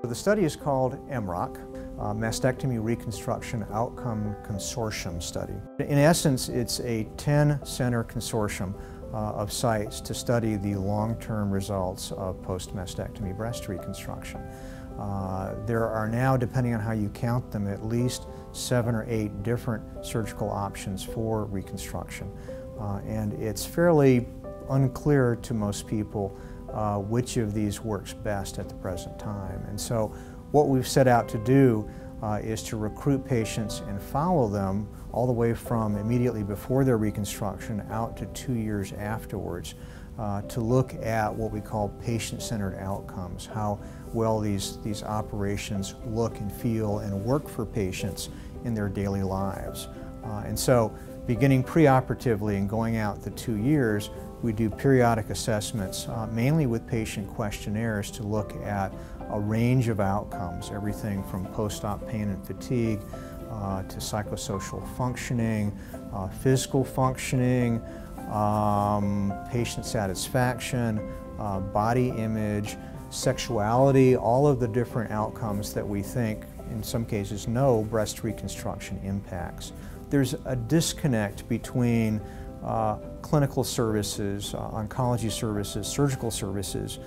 The study is called MROC, Mastectomy Reconstruction Outcome Consortium study. In essence, it's a 10-center consortium of sites to study the long-term results of post-mastectomy breast reconstruction. There are now, depending on how you count them, at least 7 or 8 different surgical options for reconstruction. And it's fairly unclear to most people which of these works best at the present time. And so what we've set out to do is to recruit patients and follow them all the way from immediately before their reconstruction out to 2 years afterwards to look at what we call patient-centered outcomes, how well these operations look and feel and work for patients in their daily lives. And so beginning preoperatively and going out the 2 years, we do periodic assessments, mainly with patient questionnaires to look at a range of outcomes, everything from post-op pain and fatigue to psychosocial functioning, physical functioning, patient satisfaction, body image, sexuality, all of the different outcomes that we think, in some cases, know breast reconstruction impacts. There's a disconnect between clinical services, oncology services, surgical services,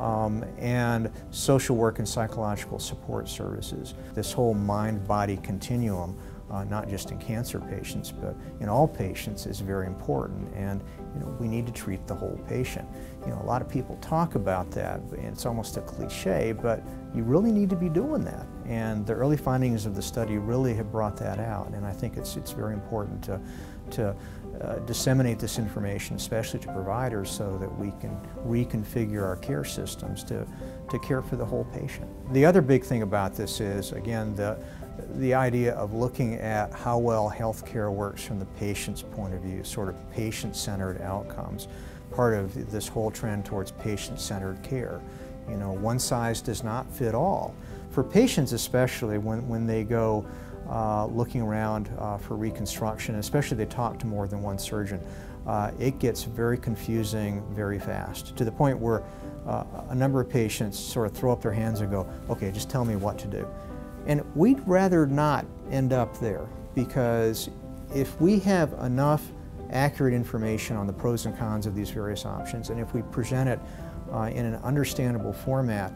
and social work and psychological support services. This whole mind-body continuum, not just in cancer patients, but in all patients, is very important. And we need to treat the whole patient. A lot of people talk about that, and it's almost a cliche, but you really need to be doing that. And the early findings of the study really have brought that out. And I think it's very important to disseminate this information, especially to providers, so that we can reconfigure our care systems to care for the whole patient. The other big thing about this is, again, the idea of looking at how well healthcare works from the patient's point of view, sort of patient-centered outcomes, part of this whole trend towards patient-centered care. One size does not fit all. For patients especially, when they go looking around for reconstruction, especially they talk to more than one surgeon, it gets very confusing very fast, to the point where a number of patients sort of throw up their hands and go, okay, just tell me what to do. And we'd rather not end up there, because if we have enough accurate information on the pros and cons of these various options, and if we present it in an understandable format,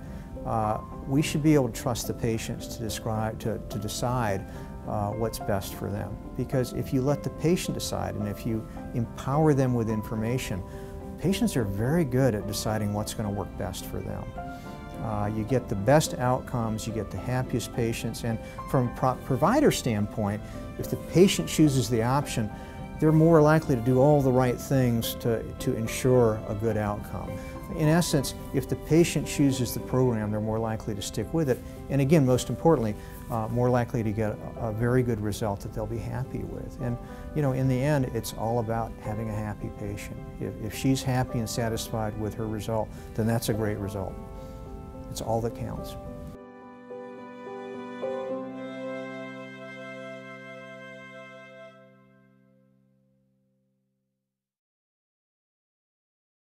we should be able to trust the patients to decide what's best for them. Because if you let the patient decide, and if you empower them with information, patients are very good at deciding what's going to work best for them. You get the best outcomes, you get the happiest patients, and from a provider standpoint, if the patient chooses the option, they're more likely to do all the right things to ensure a good outcome. In essence, if the patient chooses the program, they're more likely to stick with it, and again, most importantly, more likely to get a very good result that they'll be happy with. And in the end, it's all about having a happy patient. If she's happy and satisfied with her result, then that's a great result. It's all that counts.